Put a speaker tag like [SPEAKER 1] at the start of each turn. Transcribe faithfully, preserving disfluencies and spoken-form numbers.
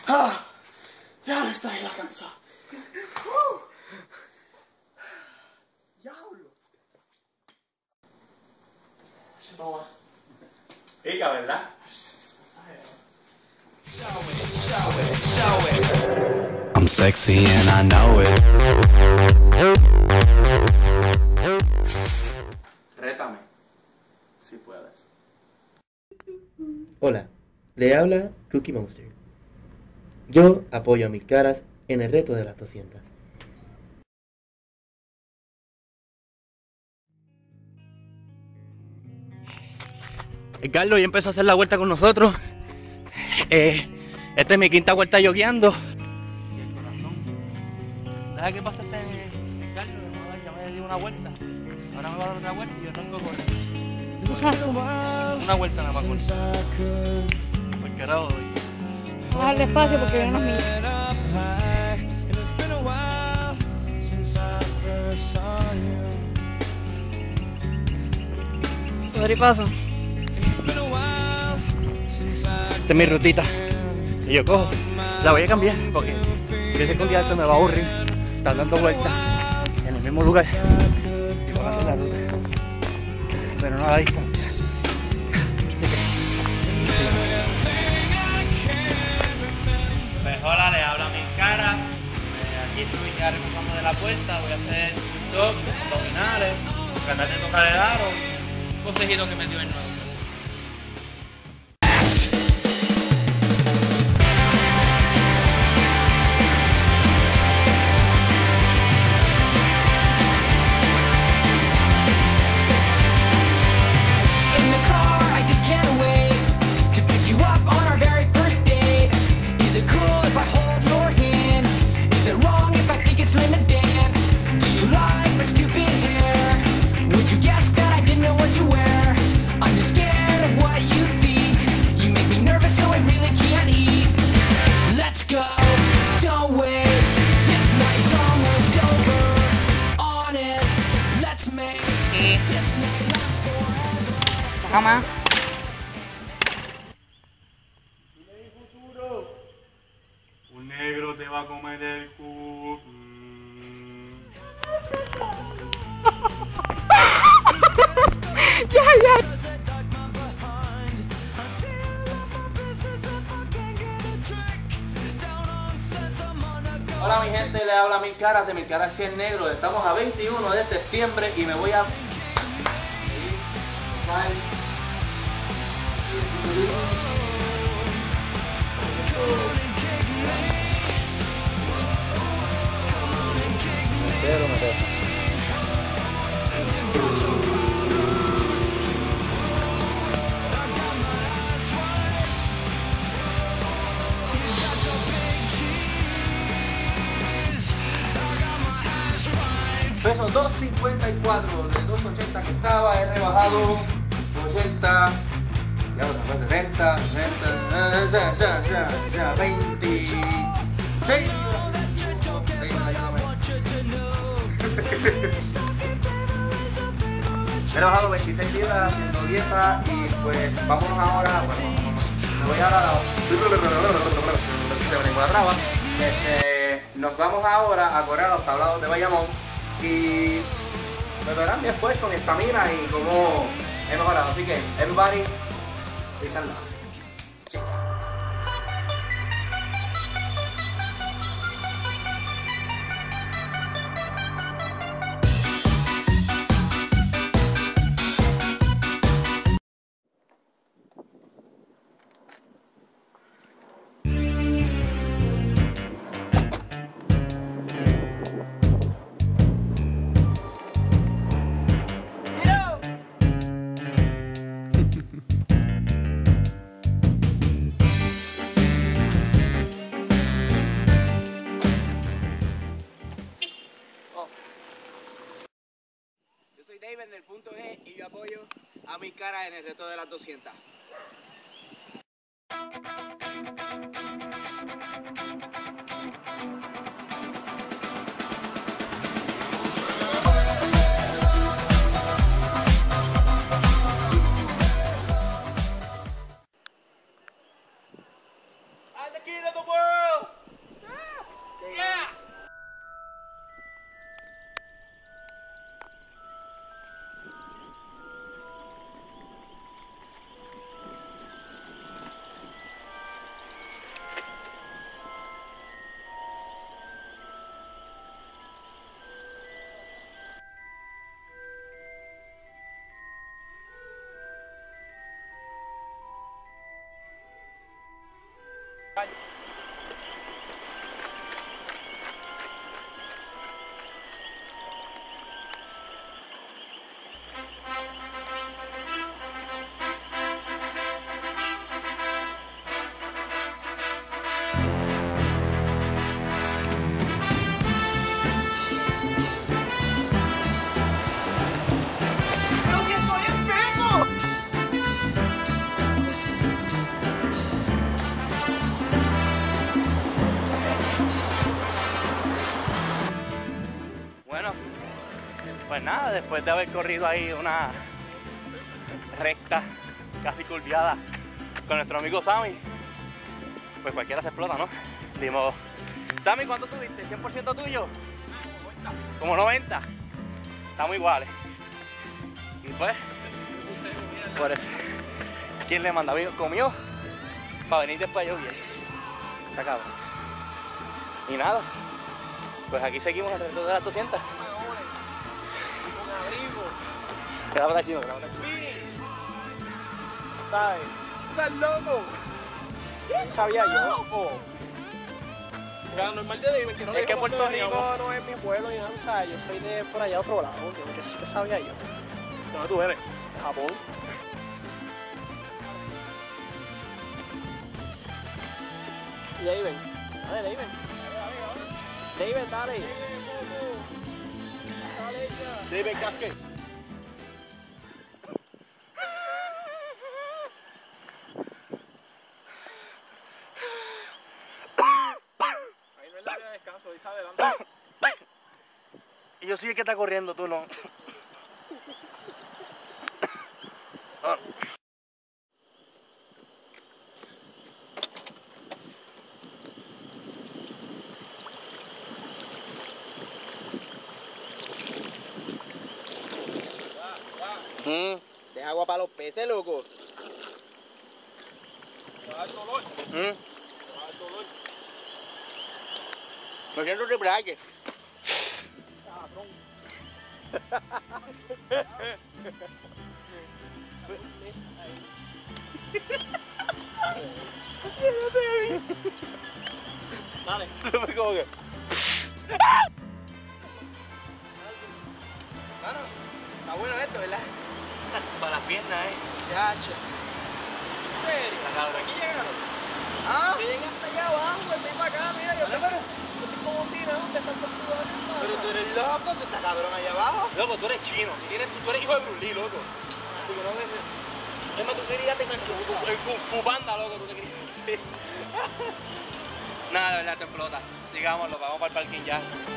[SPEAKER 1] Ah, ya no está la cansada. Uh. Diablo. No va. Pica, ¿verdad?
[SPEAKER 2] I'm sexy and I know it.
[SPEAKER 1] Rétame, si puedes.
[SPEAKER 3] Hola, le habla Cookie Monster. Yo apoyo a mis caras en el reto de las doscientas.
[SPEAKER 4] Carlos ya empezó a hacer la vuelta con nosotros. Eh, esta es mi quinta vuelta yogueando. Y el corazón. Deja que pase este Carlos, ya me dio una vuelta. Ahora me va a dar otra vuelta y yo arranco con una vuelta nada más con porque ahora voy.
[SPEAKER 5] Vamos a darle espacio porque vienen unos niños. Por ahí paso.
[SPEAKER 4] Esta es mi rutita. Y yo cojo. La voy a cambiar porque yo sé que un día esto me va a aburrir. Estar dando vueltas en el mismo lugar. Voy a hacer la ruta. Pero no a la distancia. Pues hola, le hablo a mis caras. Eh, aquí estoy ya reposando de la puerta. Voy a hacer top, abdominales, tratar de tocar el aro. Un consejito que me dio el nuevo.
[SPEAKER 5] Cama.
[SPEAKER 1] Un negro te va a comer el culo.
[SPEAKER 5] Ya, ya.
[SPEAKER 4] Hola mi gente, le habla Mil Caras de Mil Caras cien Negro. Estamos a veintiuno de septiembre y me voy a... Peso dos cincuenta y cuatro, de dos ochenta que estaba, he rebajado ochenta, ya pues setenta, setenta, ya, ya, ya, ya, veintiséis. He rebajado veintiséis libras haciendo dieta y pues vámonos ahora, bueno, me voy ahora a la traba. Este, nos vamos ahora a correr a los tablados de Bayamón y me verán mi esfuerzo, mi estamina y cómo he mejorado. Así que, everybody, peace and love. Sí.
[SPEAKER 6] David del punto G y yo apoyo a Mis Caras en el reto de las doscientas.
[SPEAKER 1] I'm the king of the world!
[SPEAKER 4] Pues nada, después de haber corrido ahí una recta casi curviada con nuestro amigo Sammy, pues cualquiera se explota, ¿no? Dimos, Sammy, ¿cuánto tuviste? ¿cien por ciento tuyo? Como noventa. Estamos iguales. Y pues, por eso, ¿quién le manda? Comió para venir después yo bien. Está cabrón. Y nada, pues aquí seguimos alrededor de las doscientas. Graba la chino, graba la chino.
[SPEAKER 7] ¿Sabes? ¿Estás loco? ¿Qué sabía yo? Lo normal de David, que no es que Puerto Rico no es mi pueblo ni nada, o sea, yo soy de por allá otro lado, ¿qué, qué sabía yo? ¿De dónde tú eres? De Japón. Y David, dale David. David, dale. David, casque.
[SPEAKER 4] Y yo soy el que está corriendo, tú no.
[SPEAKER 6] Mm. De agua para los peces, loco.
[SPEAKER 4] ¿Mm? Me siento de braque.
[SPEAKER 7] Dale.
[SPEAKER 4] ¿Cómo que?
[SPEAKER 6] Bueno, está bueno esto, ¿verdad?
[SPEAKER 4] Para las piernas, eh.
[SPEAKER 6] Chacho.
[SPEAKER 7] ¿En serio?
[SPEAKER 4] Está cabrón.
[SPEAKER 7] ¿Aquí llegaron?
[SPEAKER 6] Ah,
[SPEAKER 7] Yo llegué hasta allá abajo, estoy para acá, mira, yo estoy, yo estoy como si nada, te están sudando.
[SPEAKER 6] pero tú eres loco, tú estás cabrón allá abajo.
[SPEAKER 4] Loco, tú eres chino. Tú, tienes, tú eres hijo de Bruce Lee, loco. Así que no ves. Es más, tú querías tener en Kung Fu Panda, loco, tú te querías. Nada, de verdad, te explota. Sigámoslo, vamos para el parking ya.